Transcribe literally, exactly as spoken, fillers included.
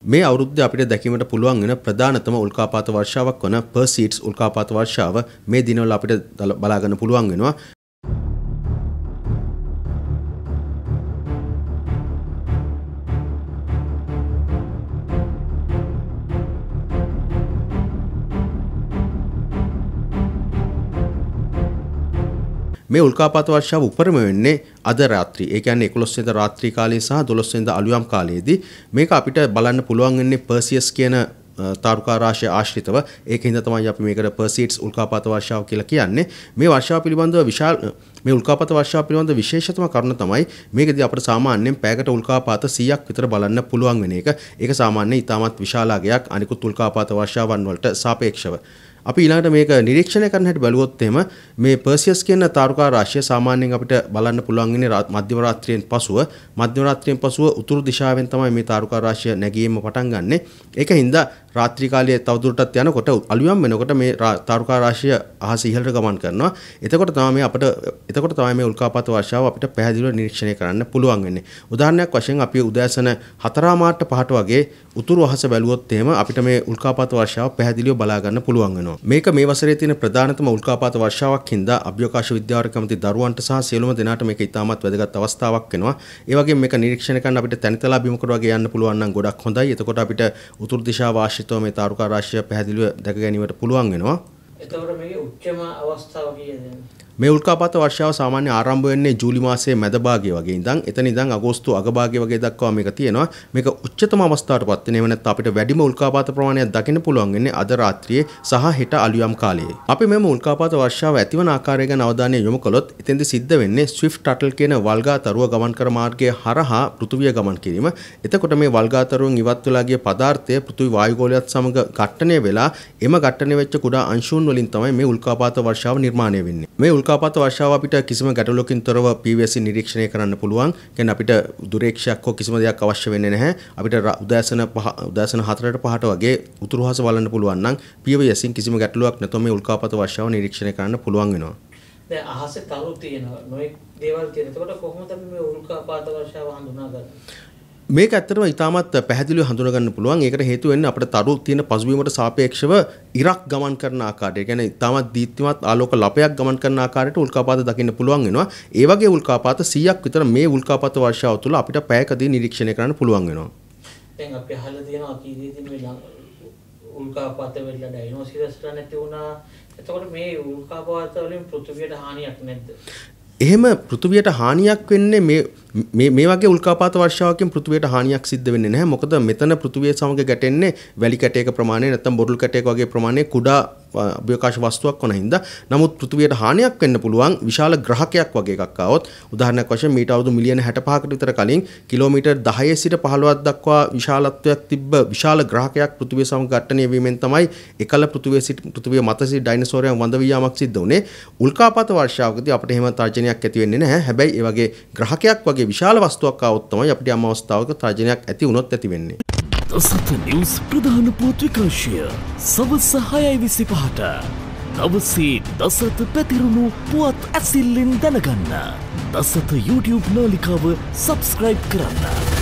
මේ අවුරුද්දේ අපිට දැකීමට පුළුවන් වෙන ප්‍රධානතම උල්කාපාත වර්ෂාවක් වන පර්සීඩ්ස් උල්කාපාත වර්ෂාව මේ දිනවල අපිට බලා ගන්න පුළුවන් වෙනවා. මේ උල්කාපාත වර්ෂාව උපරිම වෙන්නේ අද රාත්‍රී. ඒ කියන්නේ එකොළොස් වෙනිදා රාත්‍රී කාලයේ සහ දොළොස් වෙනිදා අලුයම් කාලයේදී. මේක අපිට බලන්න පුළුවන් වෙන්නේ පර්සියස් කියන තාරුකා රාශිය ආශ්‍රිතව. ඒකින්ද තමයි අපි මේකට පර්සීඩ්ස් උල්කාපාත වර්ෂාව කියලා කියන්නේ. මේ වර්ෂාව පිළිබඳව විශාල මේ උල්කාපාත වර්ෂාව පිළිබඳව විශේෂතම කරුණ තමයි මේකදී අපිට සාමාන්‍යයෙන් පැයකට උල්කාපාත සීයක් විතර බලන්න පුළුවන් වෙන එක. ඒක සාමාන්‍යයෙන් ඉතාමත් විශාල අගයක් අනිකුත් උල්කාපාත වර්ෂාවන් වලට සාපේක්ෂව. අපි ඊළඟට මේක නිරීක්ෂණය කරන්න හැටි බැලුවොත් එහෙම මේ පර්සියස් කියන තාරුකා රාශිය සාමාන්‍යයෙන් අපිට බලන්න පුළුවන් ඉන්නේ මධ්‍යම රාත්‍රියෙන් පසුව මධ්‍යම රාත්‍රියෙන් පසුව උතුරු දිශාවෙන් තමයි මේ තාරුකා රාශිය නැගීම පටන් ගන්නෙ. ඒකින්ද රාත්‍රී කාලයේ තවදුරටත් යනකොට අලුයම් වෙනකොට මේ තාරුකා රාශිය අහස ඉහළට ගමන් කරනවා. එතකොට තමයි මේ අපිට එතකොට තමයි මේ උල්කාපාත වර්ෂාව අපිට පැහැදිලිව නිරීක්ෂණය කරන්න පුළුවන් වෙන්නේ. උදාහරණයක් වශයෙන් අපි උදෑසන හතර මාට පහට වගේ උතුරු අහස බැලුවොත් එහෙම අපිට මේ උල්කාපාත වර්ෂාව පැහැදිලිව බලා ගන්න පුළුවන් වෙනවා. මේක මේ වසරේ තියෙන ප්‍රධානතම උල්කාපාත වර්ෂාවක් හින්දා අභ්‍යවකාශ විද්‍යාවට කැමති දරුවන්ට සහ සියලුම දෙනාට මේක ඉතාමත් වැදගත් අවස්ථාවක් වෙනවා. ඒ වගේම මේක නිරීක්ෂණය කරන්න අපිට තනිතලා බිමකට වගේ යන්න පුළුවන් නම් ගොඩක් හොඳයි. එතකොට අපිට උතුරු දිශාව ආශ්‍රිතව මේ තාරුකා රාශිය පැහැදිලිව දැක ගැනීමට පුළුවන් වෙනවා. එතකොට මේකේ උච්චම අවස්ථාව කීයද? මේ උල්කාපාත වර්ෂාව සාමාන්‍ය ආරම්භ වෙන්නේ ජූලි මාසයේ මැද භාගයේ වගේ ඉඳන් එතන ඉඳන් අගෝස්තු අග භාගයේ වගේ දක්වා මේක තියෙනවා. මේක උච්චතම අවස්ථාවටපත් වෙන. එහෙම නැත්නම් අපිට වැඩිම උල්කාපාත ප්‍රමාණයක් දකින්න පුළුවන් වෙන්නේ අද රාත්‍රියේ සහ හෙට අලුයම් කාලයේ. අපි මෙම උල්කාපාත වර්ෂාව ඇතිවන ආකාරය ගැන අවධානය යොමු කළොත් එතෙන්දී සිද්ධ වෙන්නේ ස්විෆ්ට් ටටල් කියන වල්ගා තරුව ගමන් කර මාර්ගයේ හරහා පෘථුවිය ගමන් කිරීම. එතකොට මේ වල්ගා තරුවෙන් ඉවත් වෙලා ගිය පදාර්ථය පෘථුවි වායුගෝලයත් සමග ඝට්ටණය වෙලා එම ඝට්ටණය වෙච්ච කුඩා අංශුන් වලින් තමයි මේ උල්කාපාත වර්ෂාව නිර්මාණය වෙන්නේ. මේ උල්කාපාත වර්ෂාව අපිට කිසිම ගැටලුවකින් තොරව පී වී එස් නිරීක්ෂණය කරන්න පුළුවන්. කියන්නේ අපිට දුරේක්ෂයක් හෝ කිසිම දෙයක් අවශ්‍ය වෙන්නේ නැහැ. අපිට උදෑසන උදෑසන හතරට පහට වගේ උතුරු හස බලන්න පුළුවන් නම් පී වී එස් කිසිම ගැටලුවක් නැතුව මේ උල්කාපාත වර්ෂාව නිරීක්ෂණය කරන්න පුළුවන් වෙනවා. දැන් අහසේ තරු තියෙනවා. නොයෙක් දේවල් තියෙනවා. එතකොට කොහොමද අපි මේ උල්කාපාත වර්ෂාව හඳුනාගන්නේ? මේක ඇත්තටම ඉතාමත් පැහැදිලිව හඳුනා ගන්න පුළුවන්. ඒකට හේතුව වෙන්නේ අපිට තරු තියෙන පසුබිමට සාපේක්ෂව ඉරක් ගමන් කරන ආකාරය. ඒ කියන්නේ ඉතාමත් දීප්තිමත් ආලෝක ලපයක් ගමන් කරන ආකාරයට උල්කාපාත දකින්න පුළුවන් වෙනවා. ඒ වගේ උල්කාපාත සීයක් විතර මේ උල්කාපාත වර්ෂාව තුළ අපිට පැයකදී නිරීක්ෂණය කරන්න පුළුවන් වෙනවා. දැන් අපි අහලා තියෙනවා අතීතයේදී මේ උල්කාපාත වෙලා ඩයිනෝසරස්ලා නැති වුණා. එතකොට මේ උල්කාපාත වලින් පෘථිවියට හානියක් නැද්ද? එහෙම පෘථුවියට හානියක් වෙන්නේ මේ මේ මේ වගේ උල්කාපාත වර්ෂාවකින් පෘථුවියට හානියක් සිද්ධ වෙන්නේ නැහැ. මොකද මෙතන පෘථුවිය සමග ගැටෙන්නේ වැලි කැටයක ප්‍රමාණය නැත්නම් බොරළු කැටයක වගේ ප්‍රමාණය කුඩා අභ්‍යවකාශ වස්තුවක් වන හින්දා. නමුත් පෘථුවියට හානියක් වෙන්න පුළුවන් විශාල ග්‍රහකයක් වගේ එකක් ආවොත්. උදාහරණයක් වශයෙන් මීට අවුරුදු මිලියන හැට පහකට විතර කලින් කිලෝමීටර් දහයේ සිට පහළොවක් දක්වා විශාලත්වයක් තිබ්බ විශාල ග්‍රහකයක් පෘථුවිය සමග ඝට්ටණය වීමෙන් තමයි එකල පෘථුවිය සිට පෘථුවිය මත සිට ඩයිනෝසෝරයන් වඳ වී යාමක් සිද්ධ වුණේ. උල්කාපාත වර්ෂාවකදී අපිට එහෙම තර්ජනයක් ඇති වෙන්නේ නැහැ. හැබැයි ඒ වගේ ග්‍රහකයක් වගේ විශාල වස්තුවක් ආවොත් තමයි අපිට යම් අවස්ථාවක තර්ජනයක් ඇති වුණොත් ඇති වෙන්නේ. දසත නිවුස් ප්‍රධාන පුවත් විකාශය සවස් හයයි විසිපහට දවසේ දසත පැතිරුණු පුවත් ඇසිල්ලෙන් දැනගන්න. දසත YouTube නාලිකාව සබ්ස්ක්‍රයිබ් කරන්න.